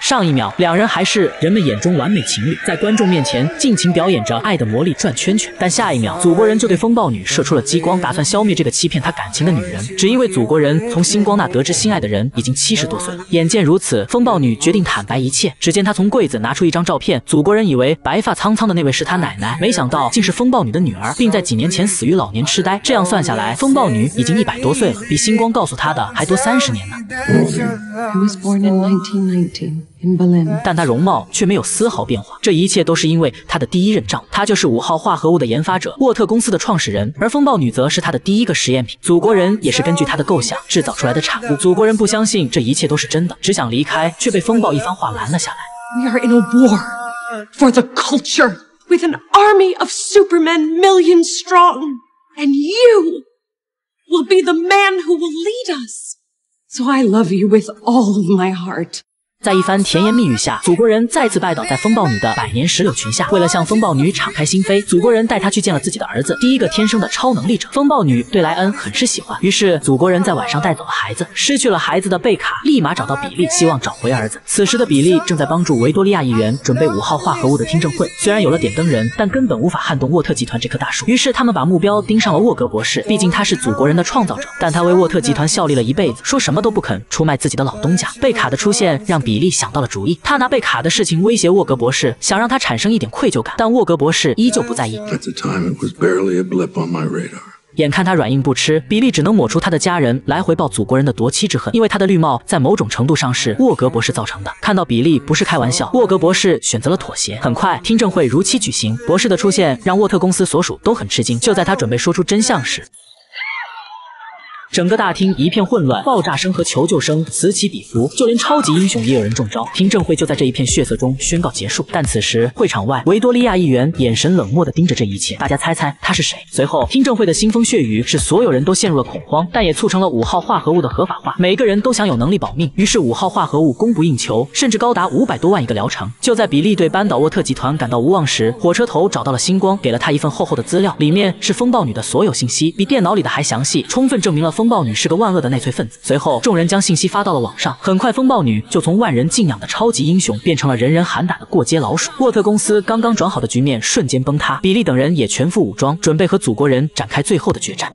上一秒，两人还是人们眼中完美情侣，在观众面前尽情表演着爱的魔力转圈圈。但下一秒，祖国人就对风暴女射出了激光，打算消灭这个欺骗他感情的女人。只因为祖国人从星光那得知心爱的人已经70多岁了。眼见如此，风暴女决定坦白一切。只见她从柜子拿出一张照片，祖国人以为白发苍苍的那位是他奶奶，没想到竟是风暴女的女儿，并在几年前死于老年痴呆。这样算下来，风暴女已经100多岁了，比星光告诉她的还多30年呢。但她容貌却没有丝毫变化，这一切都是因为她的第一任丈夫，他就是5号化合物的研发者，沃特公司的创始人，而风暴女则是他的第一个实验品。祖国人也是根据他的构想制造出来的产物。祖国人不相信这一切都是真的，只想离开，却被风暴一番话拦了下来。 We are in a war for the culture with an army of supermen millions strong, and you will be the man who will lead us. So I love you with all of my heart. 在一番甜言蜜语下，祖国人再次拜倒在风暴女的百年石榴裙下。为了向风暴女敞开心扉，祖国人带她去见了自己的儿子，第一个天生的超能力者。风暴女对莱恩很是喜欢，于是祖国人在晚上带走了孩子。失去了孩子的贝卡立马找到比利，希望找回儿子。此时的比利正在帮助维多利亚议员准备5号化合物的听证会。虽然有了点灯人，但根本无法撼动沃特集团这棵大树。于是他们把目标盯上了沃格博士，毕竟他是祖国人的创造者，但他为沃特集团效力了一辈子，说什么都不肯出卖自己的老东家。贝卡的出现让比利想到了主意，他拿贝卡的事情威胁沃格博士，想让他产生一点愧疚感，但沃格博士依旧不在意。眼看他软硬不吃，比利只能抹除他的家人来回报祖国人的夺妻之恨，因为他的绿帽在某种程度上是沃格博士造成的。看到比利不是开玩笑，沃格博士选择了妥协。很快，听证会如期举行，博士的出现让沃特公司所属都很吃惊。就在他准备说出真相时，整个大厅一片混乱，爆炸声和求救声此起彼伏，就连超级英雄也有人中招。听证会就在这一片血色中宣告结束。但此时会场外，维多利亚议员眼神冷漠地盯着这一切，大家猜猜他是谁？随后，听证会的腥风血雨使所有人都陷入了恐慌，但也促成了5号化合物的合法化。每个人都想有能力保命，于是5号化合物供不应求，甚至高达500多万一个疗程。就在比利对扳倒沃特集团感到无望时，火车头找到了星光，给了他一份厚厚的资料，里面是风暴女的所有信息，比电脑里的还详细，充分证明了风暴女是个万恶的内粹分子。随后，众人将信息发到了网上，很快风暴女就从万人敬仰的超级英雄变成了人人喊打的过街老鼠。沃特公司刚刚转好的局面瞬间崩塌，比利等人也全副武装，准备和祖国人展开最后的决战。